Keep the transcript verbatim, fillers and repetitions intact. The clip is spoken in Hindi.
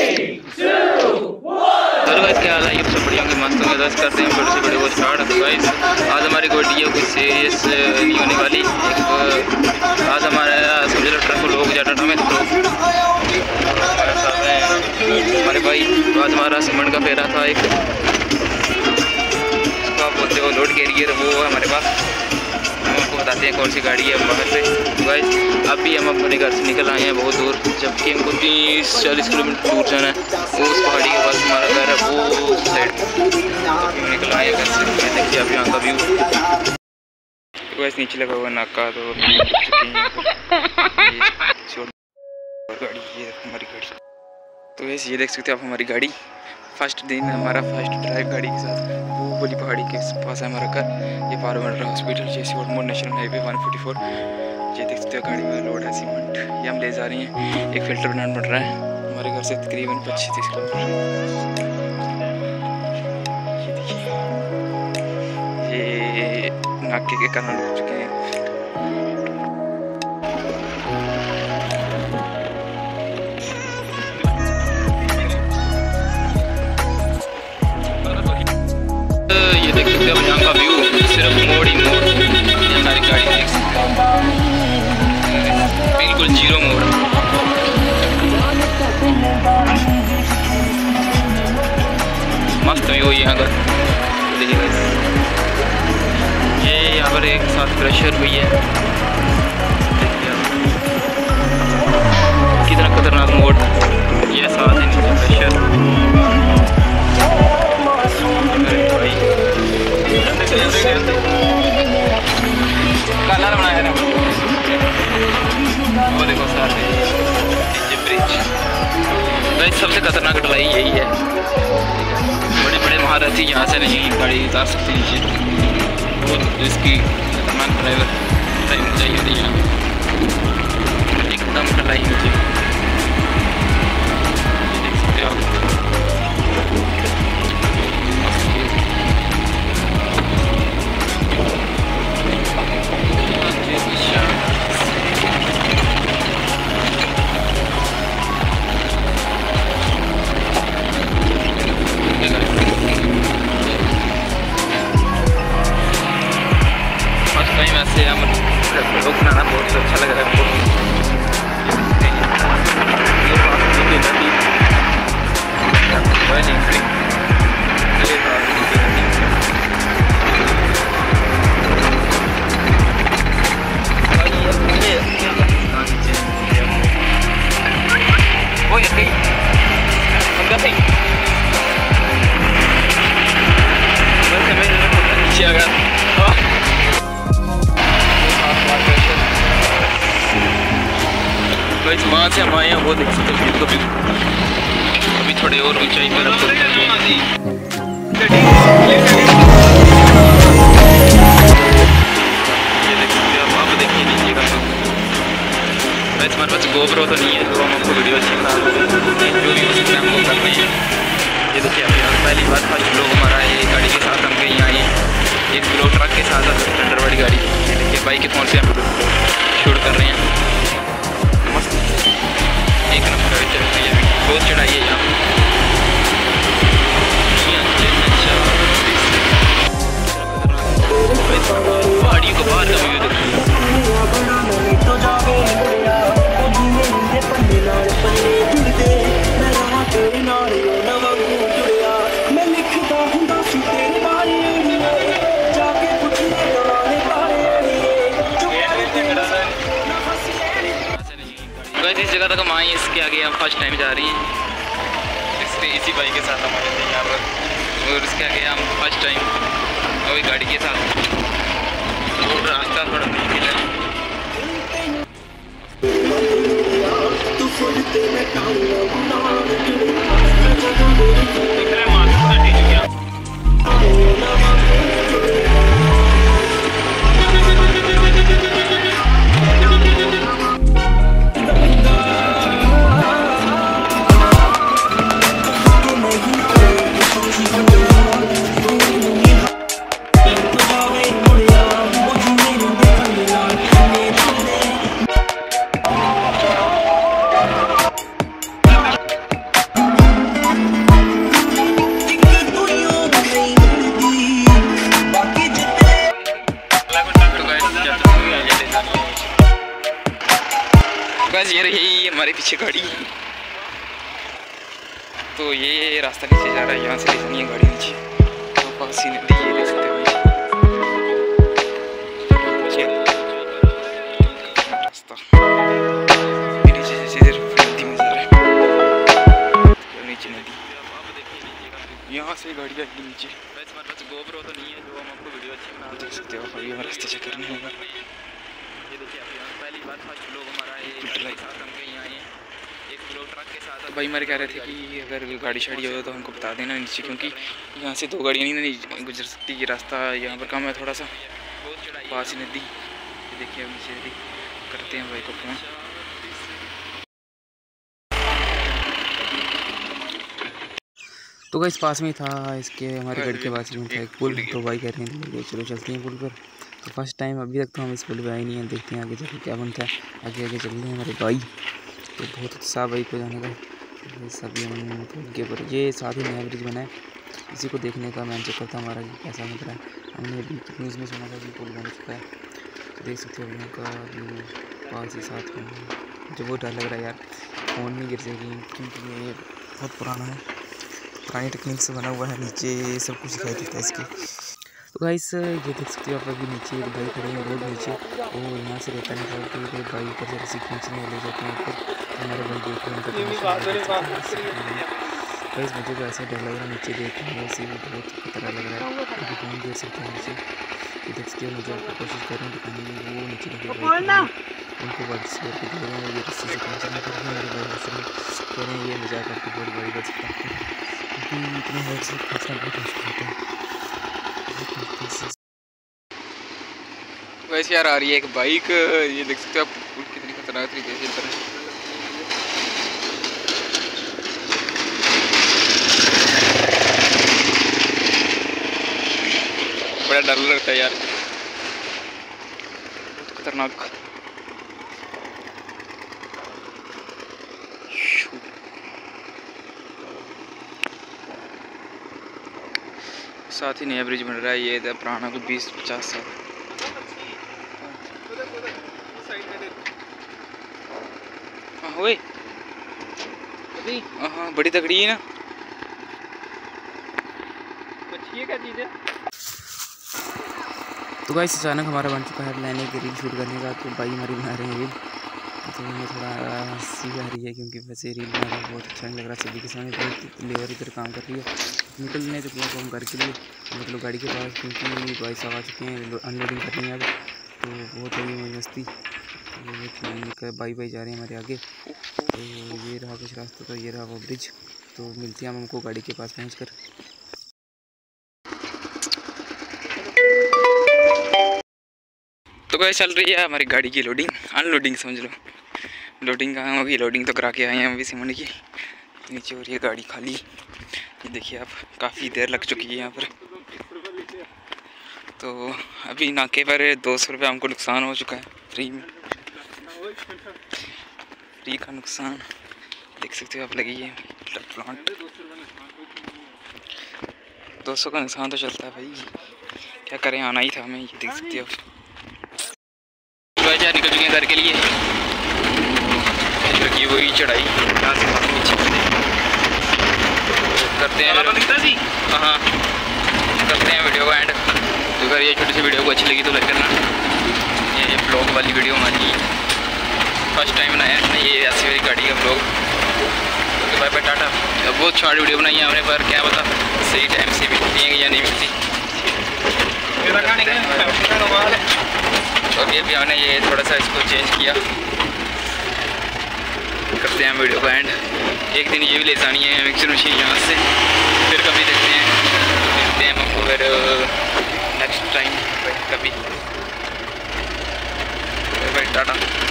क्या हाल है? ये सब बढ़िया होंगे, मस्त होंगे। दस करते हैं बड़े से बड़े वो स्टार्ट। गाइस आज हमारी कोई वीडियो कुछ सीरियस नहीं होने वाली। एक आज हमारा समझ लो ट्रक लोग ज़्यादा टाइम तो हमारे साथ हैं हमारे भाई। आज हमारा सीमेंट का फेरा था, एक उसको आप बोलते हो लोड कैरियर, वो हमारे पास। हम आपको बताते हैं कौन सी गाड़ी है बाहर से। तो गाइस अभी हम अपने घर से निकल आए हैं बहुत दूर, जबकि हमको तीस चालीस किलोमीटर दूर जाना है। वो उस पहाड़ी के पास हमारा घर है, वो उस साइड हम निकल आए हैं घर से। देखिए आप यहाँ का व्यू। तो गाइस नीचे लगा हुआ नाका, तो गाड़ी ये हमारी गाड़ी। तो गाइस ये देख सकते हो आप हमारी गाड़ी। फर्स्ट दिन हमारा फर्स्ट ड्राइव गाड़ी के साथ। वो बोली पहाड़ी के पास है हमारा घर। ये पारवंडरा हॉस्पिटल जैसी और more national highway one forty four. ये देख सकते हो गाड़ी में लोड है सीमेंट, ये हम ले जा रहे हैं। एक फिल्टर बनाना पड़ रहा है हमारे घर से तकरीबन पच्चीस तीस किलोमीटर। ये देखिए ये नाके के कारण हो चुके हैं। ये देख सकते हो यहाँ का व्यू, सिर्फ मोड़ ही मोड़। ये हमारी गाड़ी देख सकते हो, बिल्कुल जीरो मोड़। मस्त व्यू यहाँ का। देखिए ये यहाँ पर एक साथ क्रशर हुई है, कितना खतरनाक मोड़। ये साथ है नीचे क्रशर। कलर बनाया ना वो देखो साथ ब्रिज। भाई सबसे खतरनाक ढलाई यही है। बड़े बड़े महारथी यहाँ से नहीं गाड़ी उतार सकते नीचे, बहुत रिस्की खतरनाक ड्राइवर टाइम चाहिए यहाँ एकदम ढलाई नीचे। देख सकते हो आप। ऐसे हम लोग बनाना बहुत अच्छा लग रहा है हमको। वहाँ से हम आए हैं, वो देख सकते हैं कभी अभी थोड़े और ऊंचाई पर हम ये देख सकते हैं आप। देखिए नीचे का वैसे हमारे पास गोप्रो तो नहीं है, तो हम आपको वीडियो अच्छी बना जो भी उसी टाइम वो कर रहे हैं। ये देखिए आप यहाँ पहली बार फर्स्ट लोग हमारा ये गाड़ी के साथ हम कहीं आए हैं, एक ब्लॉक ट्रक के साथ स्प्लेंडर वाली गाड़ी। ये देखिए बाइक के फोन से हम शूट कर रहे हैं। एक नंबर बहुत चढ़ाई है यहाँ पहाड़ियों को बाहर का व्यू इस जगह तक हम आए। इसके आगे हम फर्स्ट टाइम जा रही हैं इससे इसी बाइक के साथ हम आए थे यहाँ पर, और इसके आगे हम फर्स्ट टाइम वही गाड़ी के साथ। और रास्ता थोड़ा मुश्किल है। हमारे पीछे गाड़ी। तो ये रास्ता नीचे जा रहा है, यहाँ से ले जानी है गाड़ी नीचे। तो पास ही नदी ये देख सकते हो रास्ता नीचे से नदी में जा रहा है, नीचे नदी, यहाँ से गाड़ी आएगी नीचे। गोप्रो तो नहीं है जो हम आपको वीडियो अच्छी बना देख सकते हो। अभी हम रास्ते चेक करने होगा। ये देखिए पहली बार फर्स्ट लोग हमारा ये साथ हम कहीं आए एक लोग ट्रक के साथ। भाई हमारे कह रहे थे कि अगर गाड़ी शाड़ी हो तो हमको बता देना नीचे, क्योंकि यहाँ से दो गाड़ियाँ नहीं नहीं गुजर सकती। ये रास्ता यहाँ पर कम है थोड़ा सा, पास ही नदी। ये देखिए अब नीचे करते हैं भाई को फोन। तो गाइस पास में था इसके, हमारे घर के पास में था एक पुल। तो भाई कह रहे हैं चलो चलते हैं पुल पर। तो फर्स्ट टाइम अभी तक तो हम इस पुल पे आए नहीं हैं, देखते हैं आगे जाके क्या बनता है। आगे आगे चल रहे हैं हमारे भाई। तो बहुत उत्साह भाई को जाने का। तो सभी हम पुल के ऊपर, ये साथ ही नया ब्रिज बना है, इसी को देखने का मैंने चक्कर था हमारा कि कैसा लग रहा है। हमने अभी न्यूज़ में सुना था कि पुल बन चुका है। तो देख सकते हो यहाँ का व्यू पास ही साथ में। मुझे बहुत डर लग रहा है यार, फ़ोन नहीं गिर जाएगी, क्योंकि ये बहुत पुराना है, पुरानी टेक्निक से बना हुआ है। नीचे सब कुछ दिखाई देता है इसके। तो गाइस ये देख सकते हो आप, अभी नीचे एक भाई खड़े हैं रोड नीचे। वो यहाँ से रेता निकाल के एक भाई ऊपर से रस्सी खींचने ले जाते हैं ऊपर। हमारे भाई देख रहे हैं गाइस, मुझे तो ऐसा डर लग रहा है नीचे देखने में, ऐसे बहुत खतरा लग रहा है, क्योंकि कौन देख सकते हैं नीचे। ये देख सकते हो, मुझे आपको कोशिश कर रहे हैं दिखाने की, वो नीचे लगे उनको बर्ड से करके दे रहे हैं, ये रस्सी से खींचना कर रहे हैं। मेरे भाई हंस रहे कह रहे हैं ये मजाक करके बहुत बड़ी बात सकता है, क्योंकि इतने हाइट से खींचना बहुत मुश्किल होता है। वैसे यार आ रही है एक बाइक, ये देख सकते हो आप पुल कितनी खतरनाक तरीके से चल रहा है। बड़ा डर लगता है यार, खतरनाक। साथ ही नया ब्रिज बन रहा है, ये था पुराना को बीस पचास साल। हाँ हुए हाँ बड़ी तगड़ी है ना, बच्ची क्या चीज़ है। तो गाइस अचानक हमारा बन चुका है प्लान एक रील शूट करने का। तो भाई हमारी बना रहे हैं रील, तो हमें थोड़ा हंसी आ रही है, क्योंकि वैसे रील बनाना बहुत अच्छा नहीं लग रहा। सभी के सामने बहुत लेबर इधर काम कर रही है, निकलने तो किया हम घर के लिए, मतलब गाड़ी के पास, क्योंकि भाई साहब आ चुके हैं, अनलोडिंग कर रही हैं अब। तो बहुत हो गई मस्ती, तो बाई बाई जा रहे हैं हमारे आगे। तो ये रहा कुछ रास्ता, तो ये रहा वो ब्रिज। तो मिलते हैं हम हमको गाड़ी के पास पहुँच कर। तो गाइस चल रही है हमारी गाड़ी की लोडिंग, अनलोडिंग समझ लो। लोडिंग कहाँ होगी, लोडिंग तो करा के आए हैं अभी सिमंड की। नीचे हो रही है गाड़ी खाली, ये देखिए आप, काफ़ी देर लग चुकी है यहाँ पर। तो अभी नाके पर दो सौ रुपये हमको नुकसान हो चुका है, फ्री में, फ्री का नुकसान देख सकते हो आप। लगी है प्लांट, दो सौ का नुकसान तो चलता है भाई, क्या करें, आना ही था हमें। ये देख सकते हो यार, निकल चुके हैं घर के लिए। लगी वही चढ़ाई यहाँ से नीचे करते हैं, हाँ करते हैं वीडियो को एंड। तो अगर ये छोटी सी वीडियो को अच्छी लगी तो लाइक करना। ये ब्लॉग वाली वीडियो हमारी फर्स्ट टाइम बनाया है ये ऐसी वाली गाड़ी का ब्लॉग। तो बाय बाय टाटा। बहुत शॉर्ट वीडियो बनाई है हमने, पर क्या पता सही टाइम से मिलती है या नहीं मिलती। तो अभी अभी हमने ये थोड़ा सा इसको चेंज किया। करते हैं वीडियो का एंड। एक दिन ये भी ले जानी है मिक्सर मशीन यहाँ से, फिर कभी देखते हैं, मिलते हैं हमको फिर नेक्स्ट टाइम कभी। बाय टाटा।